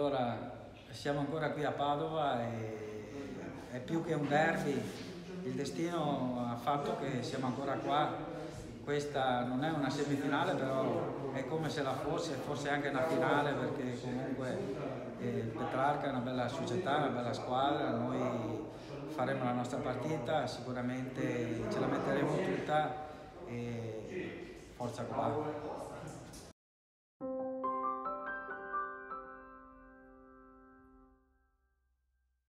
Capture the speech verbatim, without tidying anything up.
Allora, siamo ancora qui a Padova e è più che un derby, il destino ha fatto che siamo ancora qua. Questa non è una semifinale, però è come se la fosse, forse anche una finale, perché comunque eh, il Petrarca è una bella società, una bella squadra, noi faremo la nostra partita, sicuramente ce la metteremo tutta e forza qua.